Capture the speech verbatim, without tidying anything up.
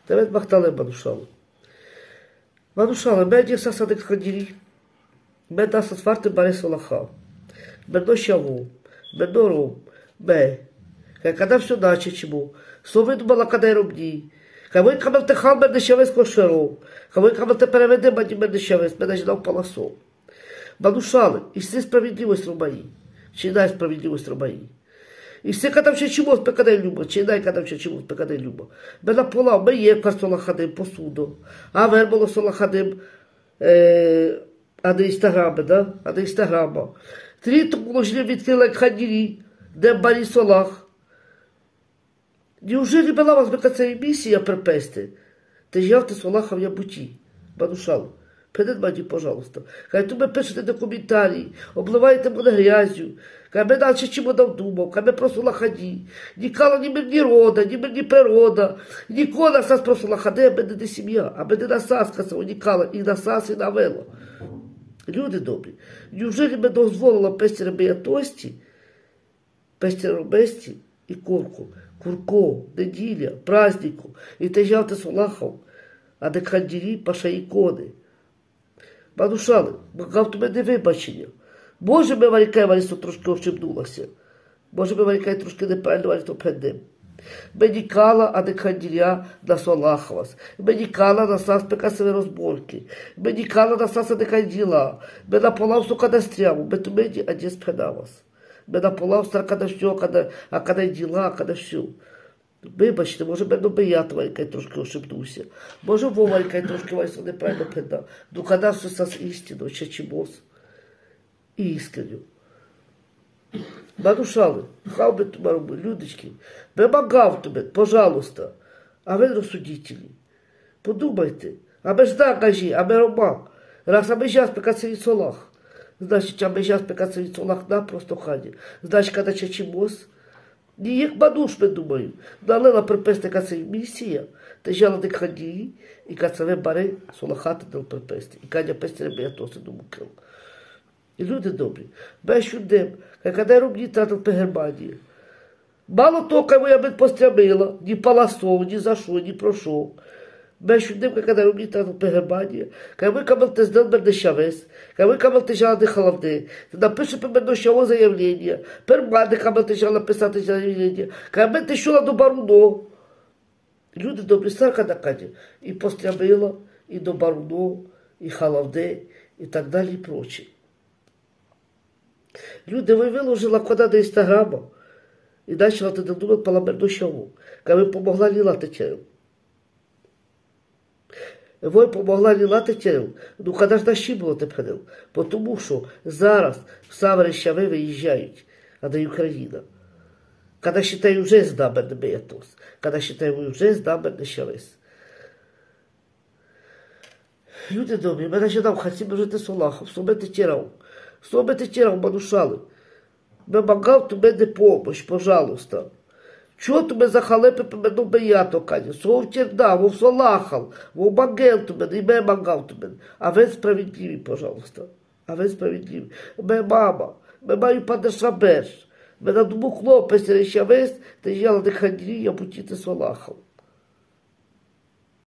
Тевет махтале манушалы. Манушалы, мен сасадек хадири. Мен дасас фарте баре солаха. Мен шаву. Мен ром. Мен. Когда все наче чему. Слове думала, когда я робни. Кому камел те хал мен дешевес кошером. Кому камел те переведе мені мен дешевес. Мен ждав паласом. Манушали, і все справедливость ромаї. Чинай справедливость ромаї. І все, коли ще чимось пекаде люба, чинай, коли ще чимось пекаде люба. Мене полав, ми є квар солахадим посуду. А вербало солахадим, е, а не інстаграми, да? А не інстаграма. Тріту положили відкрили хадірі, де барі солах. Неужели була вас бека ця місія припести? Ти ж явте солаха в ябуті. Манушали. Перед мені, пожалуйста. Хай ви пишете до коментарі, обливаєте мене грязю. Хай ми далі чому думав, хай ми просто лахаді. Ніколи ні мир, ні рода, ні мир, ні природа. Ніколи нас просто лахаде, а мене не сім'я. А мене насас, казав, ніколи, і насас, і навело. Люди добрі, неужели ми дозволили пести ребятості, пести робесті і курку, курко, неділя, празднику, і те явте солахав, а не хандірі, паша ікони. Манушали, магав тобі не вибачення. Може, ми варікай варісто трошки ощебнулася. Може, ми варікай трошки неправильно варісто перед ним. Мені кала, а не хандіря на солахавас. Мені кала на сас пекасові розборки. Мені кала на сас, а не ханділа. Мене полав сука на стряму. Ми ту мені, а не спинавас. Мене полав старка на все, а когда діла, а когда все. Вибачте, може, мене бията варікай трошки ошибнувся. Може, Вова варікай трошки варісто неправильно передав. Ну, когда все сас істину, ще чимось. Іскренню. Манушали, хай би тебе робили, людочки, вимагав тебе, пожалуйста, а ви розсудітелі. Подумайте, а ми ж да, кажі, а ми рома. Раз, а ми зараз пекаться від солах. Значить, а ми зараз пекаться від солах на просто хані. Значить, коли ще чимось, ні, як мануш, ми думаю, налила приписти каця місія, та жала не хані, і кацаве бари солахати дал приписти. І каня пести ребятоси до мукил. І люди добрі, без чудем, коли я робні тратив по Германії. Мало того, кому я б пострямила, ні паласов, ні за що, ні про що. Без чудем, коли я робні тратив по Германії, коли ви камел те здал мене щавес, коли ви камел те жала не халавне, напише по мене щаво заявлення, пер мене камел те жала написати заявлення, коли мене те щола до Баруно. Люди добрі, старка на кані, і пострямила, і до Баруно, і халавне, і так далі, і прочі. Люди, ви виложила кода до інстаграма і почала ти думати паламерну шову, коли ви помогла Ліла Тетєру. Ви помогла Ліла Тетєру, ну коли ж наші було тепер, тому що зараз в Саврищави виїжджають, а не Україна. Коли вважаю, вже знамерне меятос, коли вважаю, вже знамерне щавес. Люди добрі, мене жадав, хотів жити солахом, собі Тетєрав. Собі Тетєрав, манушали. Вимагав тобі не помощь, пожалуйста. Чого тобі за халепи по мене беято, Каня? Сов черда, вов солахал, вов магел тобі, і ме магав тобі. А ви справедливі, пожалуйста. А ви справедливі. Ме мама, ме маю паде шабеш. Ме на думу хлопець речавець, та я на дихандрі, я путіти солахав.